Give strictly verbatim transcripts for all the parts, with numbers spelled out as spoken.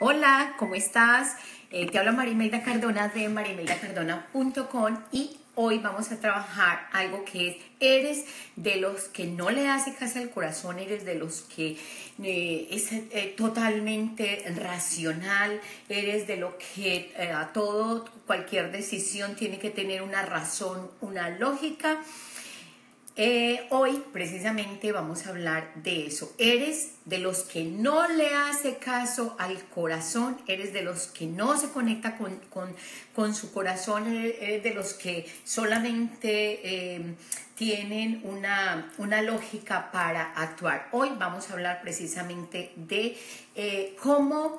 Hola, ¿cómo estás? Eh, te habla Marimelda Cardona de marimelda cardona punto com y hoy vamos a trabajar algo que es, eres de los que no le hace caso al corazón, eres de los que eh, es eh, totalmente racional, eres de lo que eh, a todo, cualquier decisión tiene que tener una razón, una lógica. Eh, hoy precisamente vamos a hablar de eso. Eres de los que no le hace caso al corazón, eres de los que no se conecta con, con, con su corazón, eres de los que solamente eh, tienen una, una lógica para actuar. Hoy vamos a hablar precisamente de eh, cómo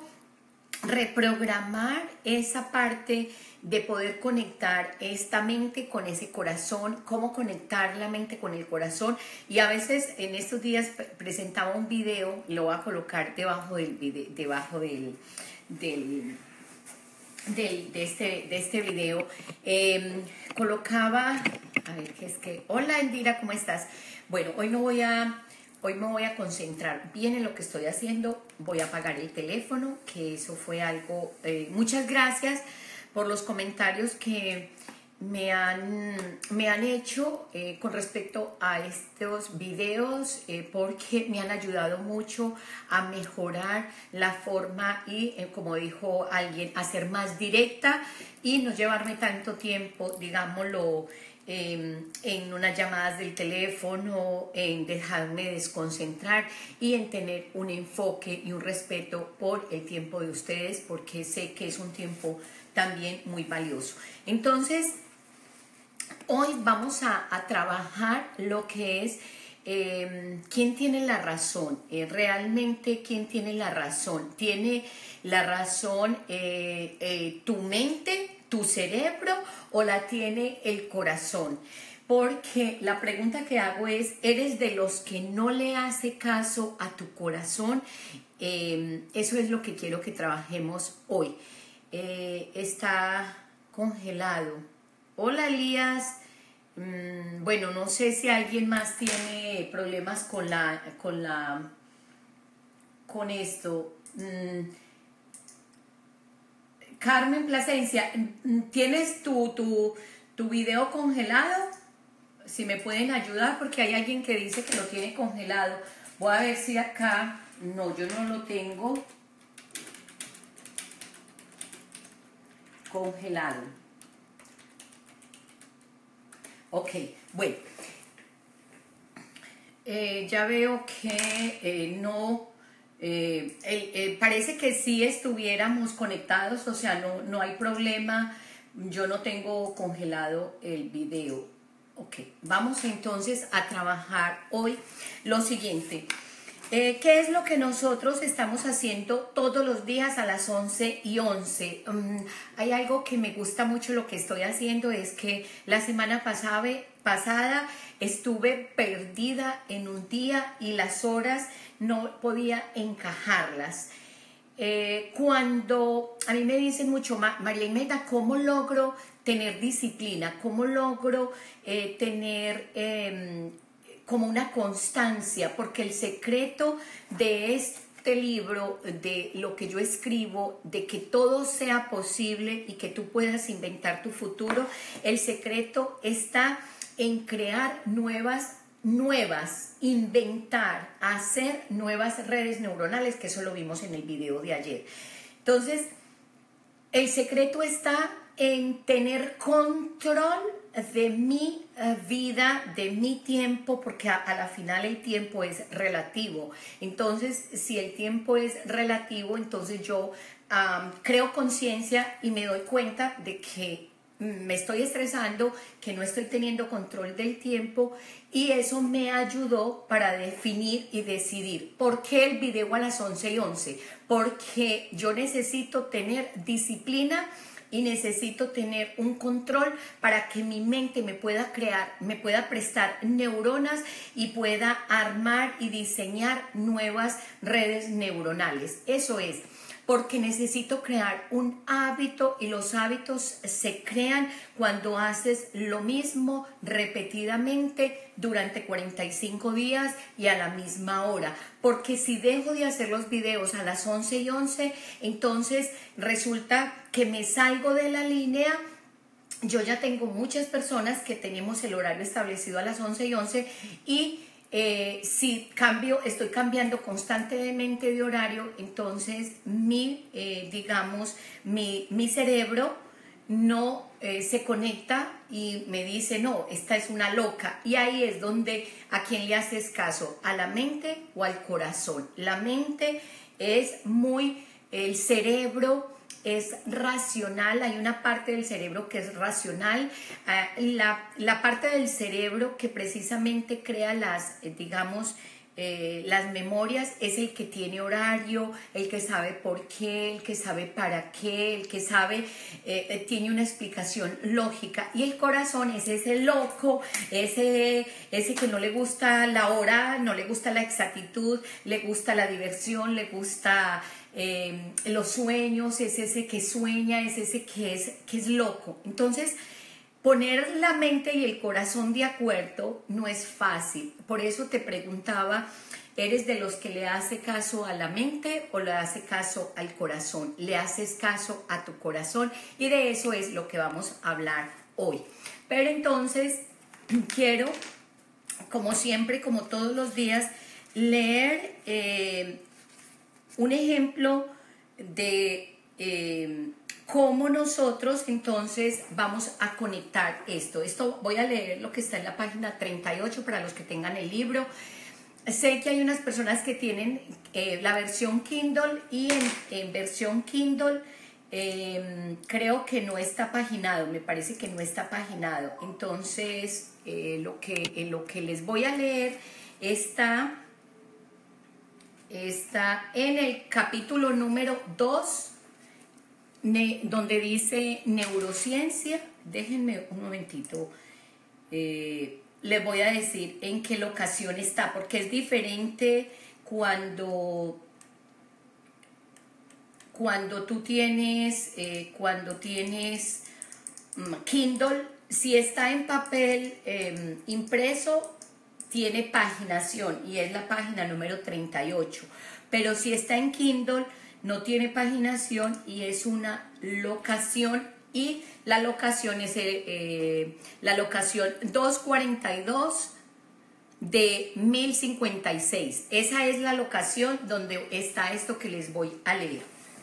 reprogramar esa parte de poder conectar esta mente con ese corazón, cómo conectar la mente con el corazón. Y a veces en estos días presentaba un video, lo voy a colocar debajo del video, debajo del, del, del de, este, de este video, eh, colocaba, a ver qué es que, hola Indira, ¿cómo estás? Bueno, hoy no voy a Hoy me voy a concentrar bien en lo que estoy haciendo, voy a apagar el teléfono, que eso fue algo, eh, muchas gracias por los comentarios que me han, me han hecho eh, con respecto a estos videos, eh, porque me han ayudado mucho a mejorar la forma y, eh, como dijo alguien, a ser más directa y no llevarme tanto tiempo, digámoslo, Eh, en unas llamadas del teléfono, en dejarme desconcentrar y en tener un enfoque y un respeto por el tiempo de ustedes, porque sé que es un tiempo también muy valioso. Entonces, hoy vamos a, a trabajar lo que es eh, quién tiene la razón, eh, realmente quién tiene la razón. Tiene la razón eh, eh, tu mente, tu cerebro, o la tiene el corazón. Porque la pregunta que hago es, ¿eres de los que no le hace caso a tu corazón? Eh, eso es lo que quiero que trabajemos hoy. Eh, está congelado. Hola, Elías. Mm, bueno, no sé si alguien más tiene problemas con la, con la, con esto. Mm, Carmen Plasencia, ¿tienes tu, tu, tu video congelado? Si me pueden ayudar, porque hay alguien que dice que lo tiene congelado. Voy a ver si acá, no, yo no lo tengo congelado. Ok, bueno, eh, ya veo que eh, no... Eh, eh, eh, parece que sí estuviéramos conectados, o sea, no, no hay problema, yo no tengo congelado el video. Ok, vamos entonces a trabajar hoy lo siguiente. Eh, ¿Qué es lo que nosotros estamos haciendo todos los días a las once y once? Um, hay algo que me gusta mucho lo que estoy haciendo, es que la semana pasada, pasada estuve perdida en un día y las horas no podía encajarlas. Eh, cuando a mí me dicen mucho, María Imelda, ¿cómo logro tener disciplina? ¿Cómo logro eh, tener... Eh, como una constancia? Porque el secreto de este libro, de lo que yo escribo, de que todo sea posible y que tú puedas inventar tu futuro, el secreto está en crear nuevas, nuevas, inventar, hacer nuevas redes neuronales, que eso lo vimos en el video de ayer. Entonces, el secreto está en tener control de mi vida, de mi tiempo, porque a, a la final el tiempo es relativo. Entonces, si el tiempo es relativo, entonces yo um, creo conciencia y me doy cuenta de que me estoy estresando, que no estoy teniendo control del tiempo, y eso me ayudó para definir y decidir. ¿Por qué el video a las once y once? Porque yo necesito tener disciplina y necesito tener un control para que mi mente me pueda crear, me pueda prestar neuronas y pueda armar y diseñar nuevas redes neuronales. Eso es. porque necesito crear un hábito y los hábitos se crean cuando haces lo mismo repetidamente durante cuarenta y cinco días y a la misma hora. Porque si dejo de hacer los videos a las once y once, entonces resulta que me salgo de la línea. Yo ya tengo muchas personas que tenemos el horario establecido a las once y once y eh, si cambio, estoy cambiando constantemente de horario, entonces mi, eh, digamos, mi, mi cerebro no eh, se conecta y me dice, no, esta es una loca. Y ahí es donde, ¿a quién le haces caso? ¿A la mente o al corazón? La mente es muy, el cerebro es racional, hay una parte del cerebro que es racional, uh, la, la parte del cerebro que precisamente crea las, eh, digamos, eh, las memorias es el que tiene horario, el que sabe por qué, el que sabe para qué, el que sabe, eh, eh, tiene una explicación lógica, y el corazón es ese loco, ese, ese que no le gusta la hora, no le gusta la exactitud, le gusta la diversión, le gusta Eh, los sueños, es ese que sueña, es ese que es, que es loco. Entonces, poner la mente y el corazón de acuerdo no es fácil. Por eso te preguntaba, ¿eres de los que le hace caso a la mente o le hace caso al corazón? ¿Le haces caso a tu corazón? Y de eso es lo que vamos a hablar hoy. Pero entonces, quiero, como siempre, como todos los días, leer Eh, un ejemplo de eh, cómo nosotros entonces vamos a conectar esto. Esto voy a leer lo que está en la página treinta y ocho para los que tengan el libro. Sé que hay unas personas que tienen eh, la versión Kindle y en, en versión Kindle eh, creo que no está paginado, me parece que no está paginado. Entonces eh, lo, que, eh, lo que les voy a leer está... Está en el capítulo número dos, donde dice neurociencia. Déjenme un momentito, eh, les voy a decir en qué locación está, porque es diferente cuando, cuando tú tienes, eh, cuando tienes um, Kindle. Si está en papel eh, impreso, tiene paginación y es la página número treinta y ocho, pero si está en Kindle no tiene paginación y es una locación, y la locación es eh, la locación doscientos cuarenta y dos de mil cincuenta y seis. Esa es la locación donde está esto que les voy a leer.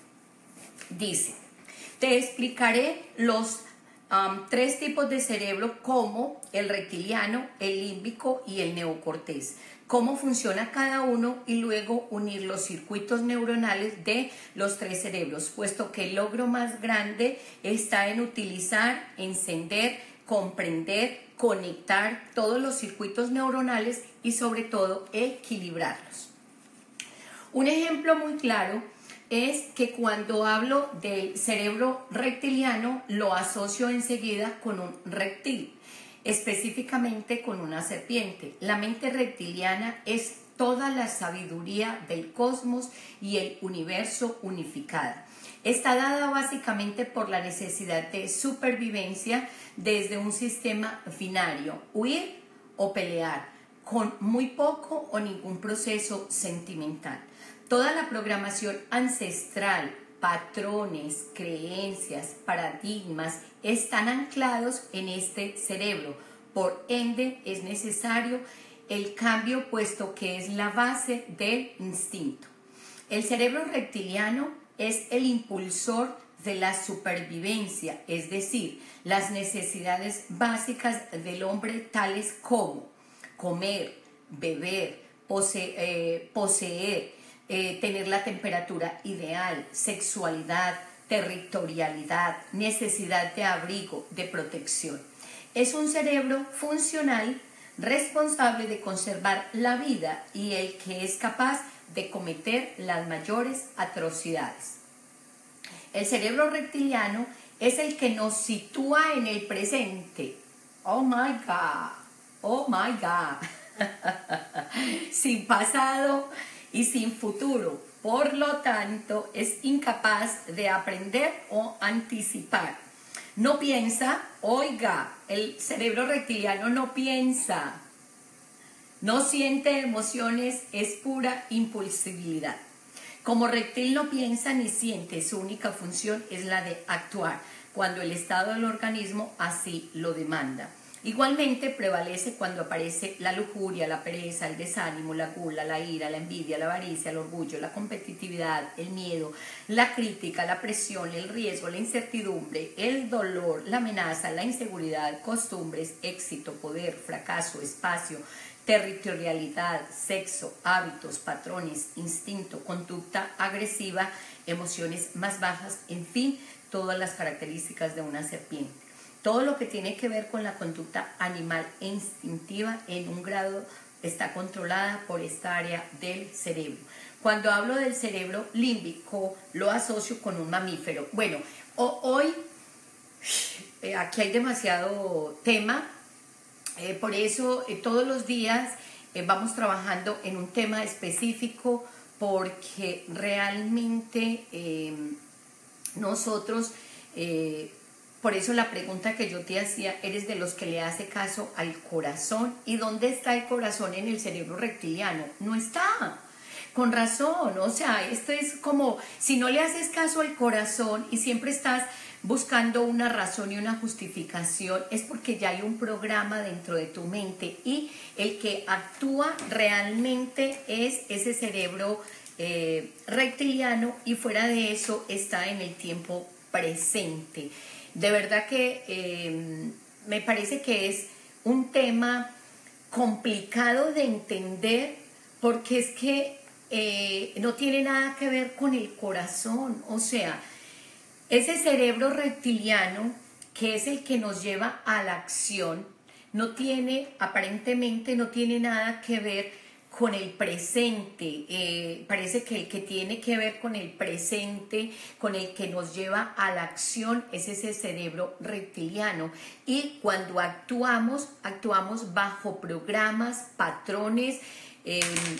Dice, te explicaré los Um, tres tipos de cerebro, como el reptiliano, el límbico y el neocortés, cómo funciona cada uno, y luego unir los circuitos neuronales de los tres cerebros, puesto que el logro más grande está en utilizar, encender, comprender, conectar todos los circuitos neuronales y sobre todo equilibrarlos. Un ejemplo muy claro es que cuando hablo del cerebro reptiliano lo asocio enseguida con un reptil, específicamente con una serpiente. La mente reptiliana es toda la sabiduría del cosmos y el universo unificada. Está dada básicamente por la necesidad de supervivencia desde un sistema binario, huir o pelear, con muy poco o ningún proceso sentimental. Toda la programación ancestral, patrones, creencias, paradigmas están anclados en este cerebro. Por ende, es necesario el cambio, puesto que es la base del instinto. El cerebro reptiliano es el impulsor de la supervivencia, es decir, las necesidades básicas del hombre, tales como comer, beber, pose- eh, poseer, Eh, tener la temperatura ideal, sexualidad, territorialidad, necesidad de abrigo, de protección. Es un cerebro funcional, responsable de conservar la vida y el que es capaz de cometer las mayores atrocidades. El cerebro reptiliano es el que nos sitúa en el presente. Oh my God, oh my God. Sin pasado y sin futuro, Por lo tanto, es incapaz de aprender o anticipar. No piensa, oiga, el cerebro reptiliano no piensa, no siente emociones, es pura impulsividad. Como reptil no piensa ni siente, su única función es la de actuar, cuando el estado del organismo así lo demanda. Igualmente prevalece cuando aparece la lujuria, la pereza, el desánimo, la gula, la ira, la envidia, la avaricia, el orgullo, la competitividad, el miedo, la crítica, la presión, el riesgo, la incertidumbre, el dolor, la amenaza, la inseguridad, costumbres, éxito, poder, fracaso, espacio, territorialidad, sexo, hábitos, patrones, instinto, conducta agresiva, emociones más bajas, en fin, todas las características de una serpiente. Todo lo que tiene que ver con la conducta animal e instintiva en un grado está controlada por esta área del cerebro. Cuando hablo del cerebro límbico, lo asocio con un mamífero. Bueno, hoy eh, aquí hay demasiado tema, eh, por eso eh, todos los días eh, vamos trabajando en un tema específico, porque realmente eh, nosotros... Eh, Por eso la pregunta que yo te hacía, ¿eres de los que le hace caso al corazón? ¿Y dónde está el corazón en el cerebro reptiliano? No está. Con razón, o sea, esto es como, si no le haces caso al corazón y siempre estás buscando una razón y una justificación, es porque ya hay un programa dentro de tu mente y el que actúa realmente es ese cerebro eh, reptiliano, y fuera de eso está en el tiempo presente. De verdad que eh, me parece que es un tema complicado de entender, porque es que eh, no tiene nada que ver con el corazón. O sea, ese cerebro reptiliano, que es el que nos lleva a la acción, no tiene, aparentemente no tiene nada que ver con el presente. Eh, parece que el que tiene que ver con el presente, con el que nos lleva a la acción, es ese cerebro reptiliano. Y cuando actuamos, actuamos bajo programas, patrones, eh,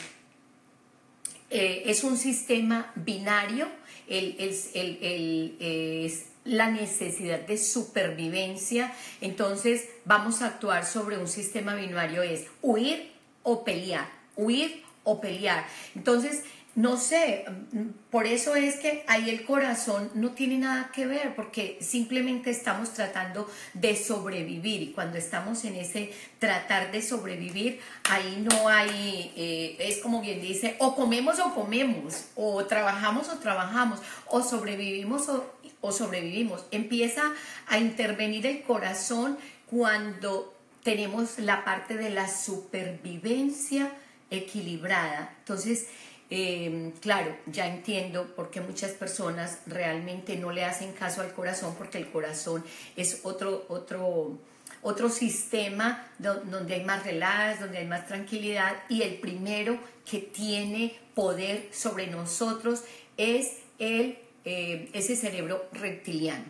eh, es un sistema binario, el, el, el, el, es la necesidad de supervivencia. Entonces vamos a actuar sobre un sistema binario, es huir o pelear. Huir o pelear. Entonces, no sé, por eso es que ahí el corazón no tiene nada que ver, porque simplemente estamos tratando de sobrevivir, y cuando estamos en ese tratar de sobrevivir, ahí no hay, eh, es como bien dice, o comemos o comemos, o trabajamos o trabajamos, o sobrevivimos o, o sobrevivimos. Empieza a intervenir el corazón cuando tenemos la parte de la supervivencia equilibrada. Entonces, eh, claro, ya entiendo por qué muchas personas realmente no le hacen caso al corazón, porque el corazón es otro, otro, otro sistema donde hay más relax, donde hay más tranquilidad, y el primero que tiene poder sobre nosotros es el, eh, ese cerebro reptiliano.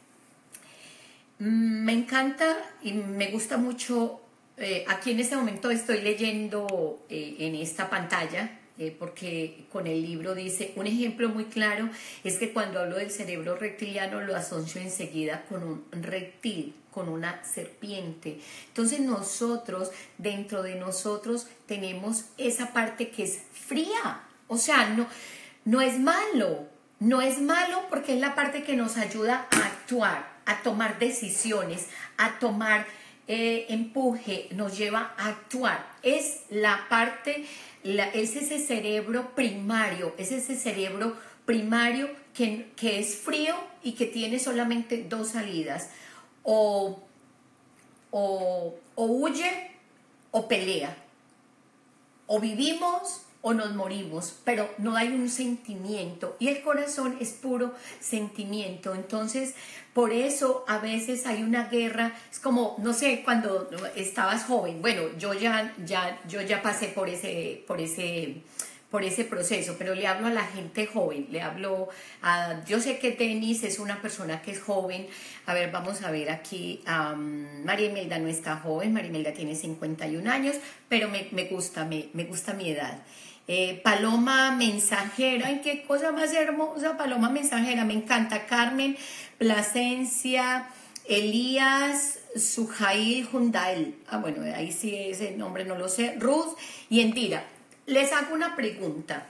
Me encanta y me gusta mucho. Eh, aquí en este momento estoy leyendo eh, en esta pantalla, eh, porque con el libro dice, un ejemplo muy claro es que cuando hablo del cerebro reptiliano lo asocio enseguida con un reptil, con una serpiente. Entonces nosotros, dentro de nosotros, tenemos esa parte que es fría. O sea, no, no es malo, no es malo, porque es la parte que nos ayuda a actuar, a tomar decisiones, a tomar Eh, empuje, nos lleva a actuar. Es la parte, la, es ese cerebro primario, es ese cerebro primario que, que es frío y que tiene solamente dos salidas: o, o, o huye o pelea, o vivimos o nos morimos, pero no hay un sentimiento, y el corazón es puro sentimiento. Entonces, por eso a veces hay una guerra. Es como, no sé, cuando estabas joven, bueno, yo ya, ya, yo ya pasé por ese, por ese, por ese proceso, pero le hablo a la gente joven, le hablo a, yo sé que Denis es una persona que es joven. A ver, vamos a ver aquí, um, María Imelda no está joven, María Imelda tiene cincuenta y un años, pero me, me gusta, me, me gusta mi edad. Eh, Paloma Mensajera, ay, qué cosa más hermosa, Paloma Mensajera, me encanta. Carmen Plasencia, Elías Sujail Jundael, ah, bueno, ahí sí ese nombre no lo sé. Ruth y Endira, les hago una pregunta.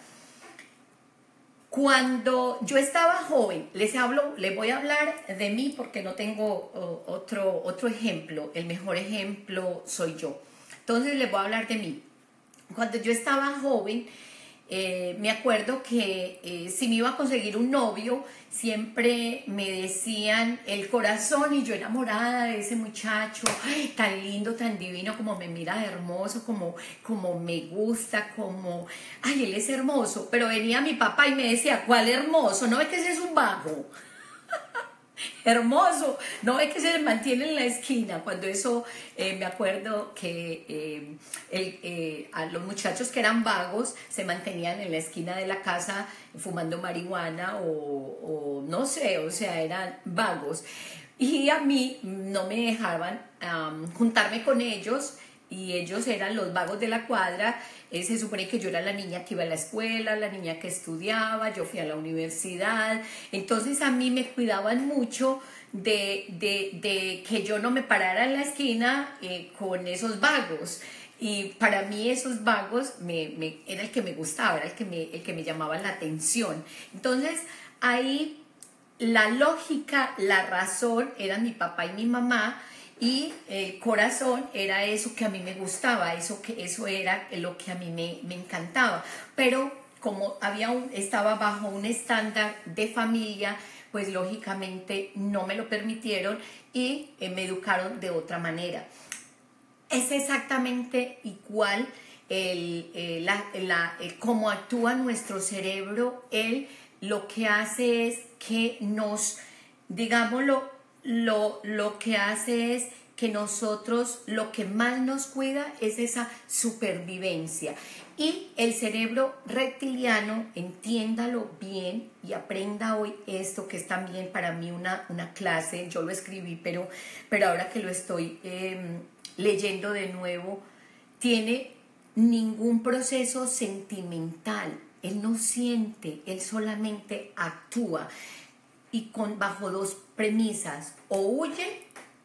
Cuando yo estaba joven, les hablo, les voy a hablar de mí porque no tengo oh, otro, otro ejemplo. El mejor ejemplo soy yo. Entonces les voy a hablar de mí. Cuando yo estaba joven, eh, me acuerdo que eh, si me iba a conseguir un novio, siempre me decían el corazón, y yo enamorada de ese muchacho, ay, tan lindo, tan divino, como me mira de hermoso, como, como me gusta, como, ay, él es hermoso. Pero venía mi papá y me decía, ¿cuál hermoso? ¿No ves que ese es un vago? Hermoso, no es que se mantiene en la esquina. Cuando eso, eh, me acuerdo que eh, el, eh, a los muchachos que eran vagos se mantenían en la esquina de la casa fumando marihuana o, o no sé, o sea, eran vagos. Y a mí no me dejaban um, juntarme con ellos, y ellos eran los vagos de la cuadra. Eh, se supone que yo era la niña que iba a la escuela, la niña que estudiaba, yo fui a la universidad, entonces a mí me cuidaban mucho de, de, de que yo no me parara en la esquina eh, con esos vagos. Y para mí esos vagos me, me, era el que me gustaba, era el que me, el que me llamaba la atención. Entonces ahí la lógica, la razón eran mi papá y mi mamá, y el corazón era eso que a mí me gustaba, eso, que, eso era lo que a mí me, me encantaba. Pero como había un, estaba bajo un estándar de familia, pues lógicamente no me lo permitieron y eh, me educaron de otra manera. Es exactamente igual el, el, la, la, el, cómo actúa nuestro cerebro. Él lo que hace es que nos, digámoslo, Lo, lo que hace es que nosotros, lo que más nos cuida es esa supervivencia. Y el cerebro reptiliano, entiéndalo bien y aprenda hoy esto, que es también para mí una, una clase. Yo lo escribí, pero, pero ahora que lo estoy eh, leyendo de nuevo, tiene ningún proceso sentimental. Él no siente, él solamente actúa. Y con, bajo dos premisas, o huye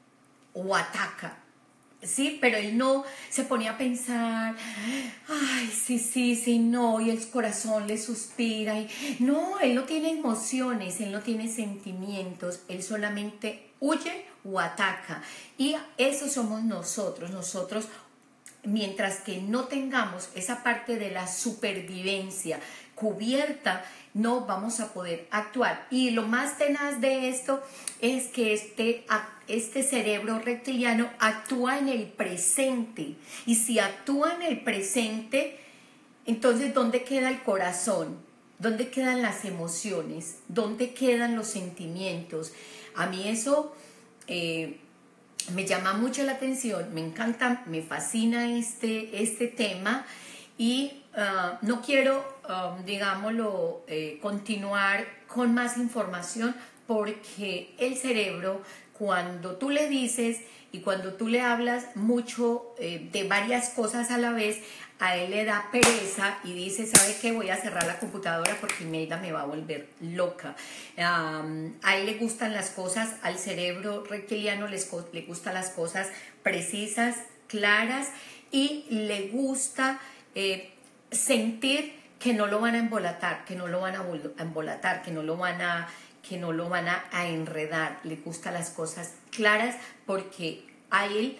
o ataca, ¿sí? Pero él no se ponía a pensar, ay, sí, sí, sí, no, y el corazón le suspira, y no, él no tiene emociones, él no tiene sentimientos, él solamente huye o ataca. Y eso somos nosotros, nosotros, mientras que no tengamos esa parte de la supervivencia cubierta, no vamos a poder actuar. Y lo más tenaz de esto es que este, este cerebro reptiliano actúa en el presente. Y si actúa en el presente, entonces ¿dónde queda el corazón? ¿Dónde quedan las emociones? ¿Dónde quedan los sentimientos? A mí eso eh, me llama mucho la atención, me encanta, me fascina este, este tema. Y uh, no quiero, um, digámoslo, eh, continuar con más información, porque el cerebro, cuando tú le dices y cuando tú le hablas mucho eh, de varias cosas a la vez, a él le da pereza y dice, ¿sabe qué? Voy a cerrar la computadora porque Imelda me va a volver loca. Um, a él le gustan las cosas, al cerebro reptiliano les, le gustan las cosas precisas, claras, y le gusta Eh, sentir que no lo van a embolatar, que no lo van a embolatar, que no lo van a, que no lo van a, a enredar. Le gustan las cosas claras, porque ahí,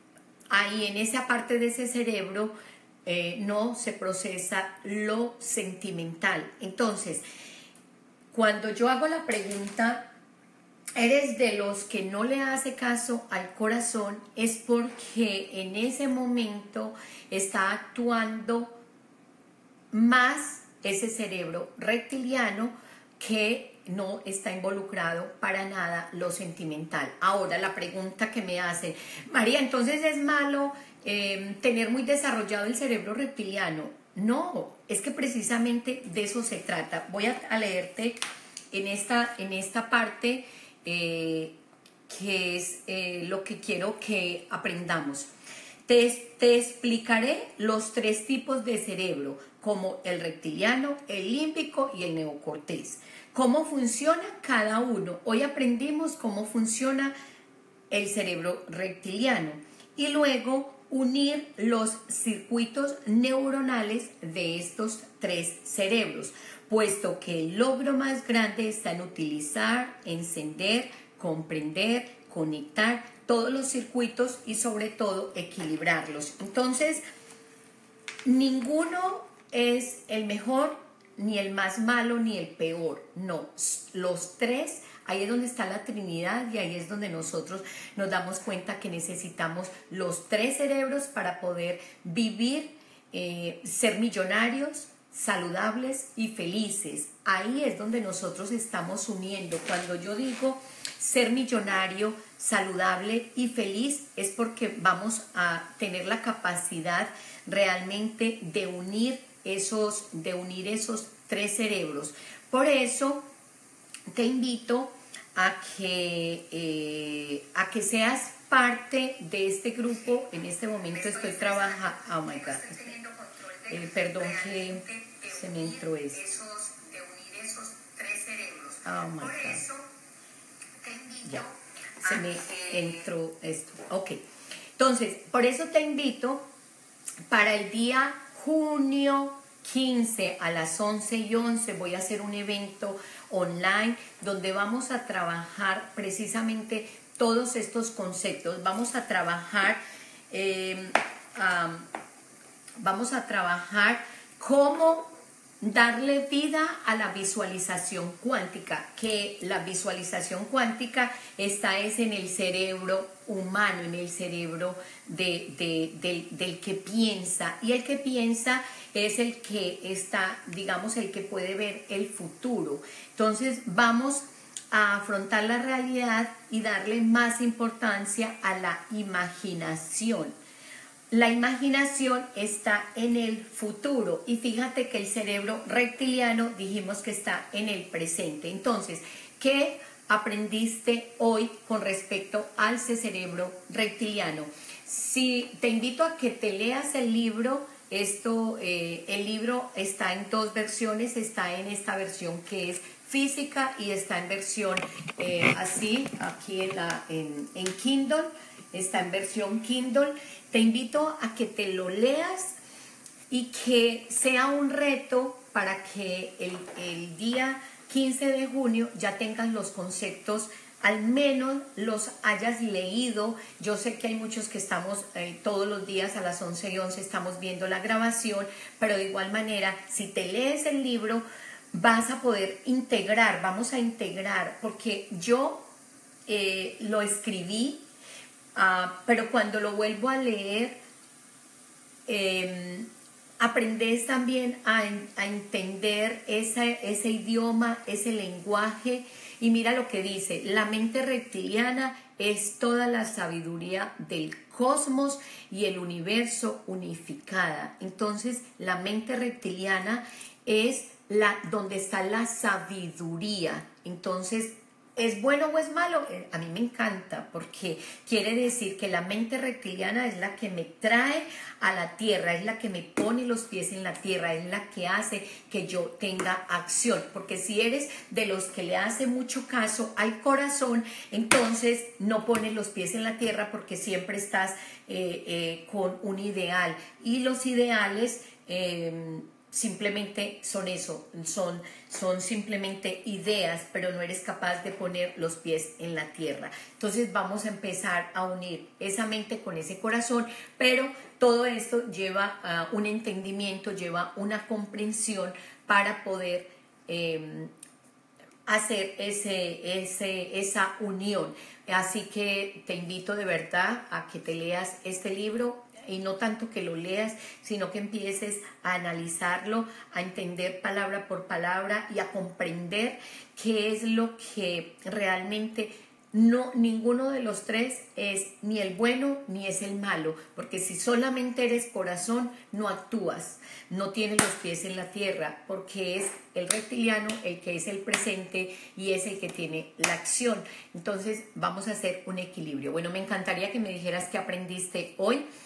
ahí en esa parte de ese cerebro eh, no se procesa lo sentimental. Entonces, cuando yo hago la pregunta, ¿eres de los que no le hace caso al corazón? Es porque en ese momento está actuando más ese cerebro reptiliano, que no está involucrado para nada lo sentimental. Ahora, la pregunta que me hacen, María, ¿entonces es malo eh, tener muy desarrollado el cerebro reptiliano? No, es que precisamente de eso se trata. Voy a, a leerte en esta, en esta parte eh, que es eh, lo que quiero que aprendamos. Te, te explicaré los tres tipos de cerebro, como el reptiliano, el límbico y el neocortés. ¿Cómo funciona cada uno? Hoy aprendimos cómo funciona el cerebro reptiliano y luego unir los circuitos neuronales de estos tres cerebros, puesto que el logro más grande está en utilizar, encender, comprender, conectar todos los circuitos y sobre todo equilibrarlos. Entonces, ninguno es el mejor, ni el más malo, ni el peor. No, los tres, ahí es donde está la Trinidad y ahí es donde nosotros nos damos cuenta que necesitamos los tres cerebros para poder vivir, eh, ser millonarios, saludables y felices. Ahí es donde nosotros estamos uniendo. Cuando yo digo ser millonario, saludable y feliz, es porque vamos a tener la capacidad realmente de unir esos, de unir esos tres cerebros. Por eso te invito a que, eh, a que seas parte de este grupo. En este momento estoy trabajando. Oh my God. Eh, perdón que se me entró esto. Oh my God. Ya, se me entró esto. Ok. Entonces, por eso te invito para el día junio quince a las once y once voy a hacer un evento online donde vamos a trabajar precisamente todos estos conceptos. Vamos a trabajar, eh, um, vamos a trabajar cómo darle vida a la visualización cuántica, que la visualización cuántica está es en el cerebro humano, en el cerebro de, de, de, del que piensa, y el que piensa es el que está, digamos, el que puede ver el futuro. Entonces vamos a afrontar la realidad y darle más importancia a la imaginación. La imaginación está en el futuro y fíjate que el cerebro reptiliano dijimos que está en el presente. Entonces, ¿qué aprendiste hoy con respecto al cerebro reptiliano? Si te invito a que te leas el libro, esto, eh, el libro está en dos versiones, está en esta versión que es física y está en versión eh, así, aquí en, la, en, en Kindle, está en versión Kindle. Te invito a que te lo leas y que sea un reto para que el, el día quince de junio ya tengas los conceptos, al menos los hayas leído. Yo sé que hay muchos que estamos eh, todos los días a las once y once estamos viendo la grabación, pero de igual manera, si te lees el libro, vas a poder integrar, vamos a integrar, porque yo eh, lo escribí, Uh, pero cuando lo vuelvo a leer, eh, aprendes también a, a entender ese, ese idioma, ese lenguaje, y mira lo que dice: la mente reptiliana es toda la sabiduría del cosmos y el universo unificada. Entonces, la mente reptiliana es la, donde está la sabiduría. Entonces, ¿es bueno o es malo? A mí me encanta, porque quiere decir que la mente reptiliana es la que me trae a la tierra, es la que me pone los pies en la tierra, es la que hace que yo tenga acción. Porque si eres de los que le hace mucho caso al corazón, entonces no pones los pies en la tierra porque siempre estás eh, eh, con un ideal. Y los ideales Eh, simplemente son eso, son, son simplemente ideas, pero no eres capaz de poner los pies en la tierra. Entonces vamos a empezar a unir esa mente con ese corazón, pero todo esto lleva a un entendimiento, lleva una comprensión para poder eh, hacer ese, ese, esa unión. Así que te invito de verdad a que te leas este libro, y no tanto que lo leas, sino que empieces a analizarlo, a entender palabra por palabra y a comprender qué es lo que realmente no, ninguno de los tres es ni el bueno ni es el malo, porque si solamente eres corazón, no actúas, no tienes los pies en la tierra, porque es el reptiliano el que es el presente y es el que tiene la acción. Entonces vamos a hacer un equilibrio. Bueno, me encantaría que me dijeras qué aprendiste hoy.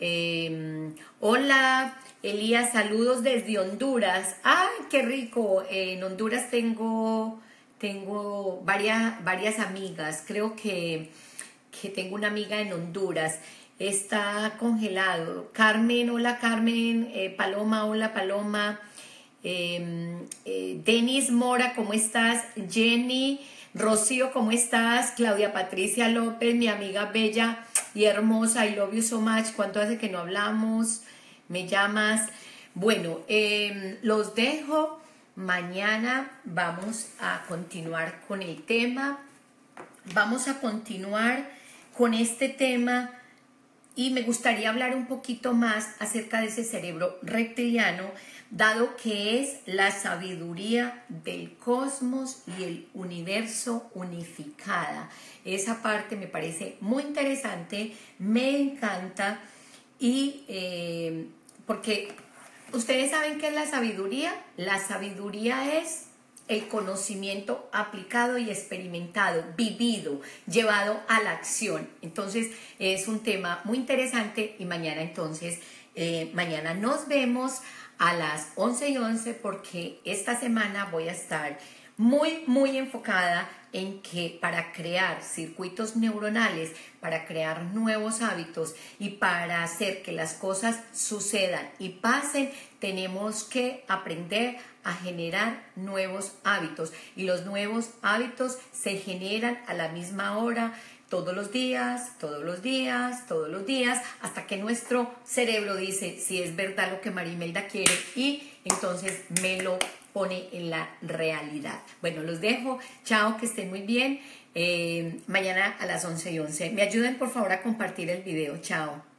Eh, hola, Elías, saludos desde Honduras. ¡Ay, qué rico! Eh, en Honduras tengo, tengo varias, varias amigas. Creo que, que tengo una amiga en Honduras. Está congelado. Carmen, hola Carmen. Eh, Paloma, hola Paloma. Eh, eh, Denis Mora, ¿cómo estás? Jenny, Rocío, ¿cómo estás? Claudia Patricia López, mi amiga bella y hermosa, I love you so much. ¿Cuánto hace que no hablamos? Me llamas. Bueno, eh, los dejo. Mañana vamos a continuar con el tema. Vamos a continuar con este tema y me gustaría hablar un poquito más acerca de ese cerebro reptiliano, dado que es la sabiduría del cosmos y el universo unificada. Esa parte me parece muy interesante, me encanta, y eh, porque ustedes saben qué es la sabiduría. La sabiduría es el conocimiento aplicado y experimentado, vivido, llevado a la acción. Entonces es un tema muy interesante y mañana entonces, eh, mañana nos vemos a las once y once, porque esta semana voy a estar muy, muy enfocada en que para crear circuitos neuronales, para crear nuevos hábitos y para hacer que las cosas sucedan y pasen, tenemos que aprender a generar nuevos hábitos, y los nuevos hábitos se generan a la misma hora, todos los días, todos los días, todos los días, hasta que nuestro cerebro dice si es verdad lo que Marimelda quiere, y entonces me lo pone en la realidad. Bueno, los dejo. Chao, que estén muy bien. Eh, mañana a las once y once. Me ayuden por favor a compartir el video. Chao.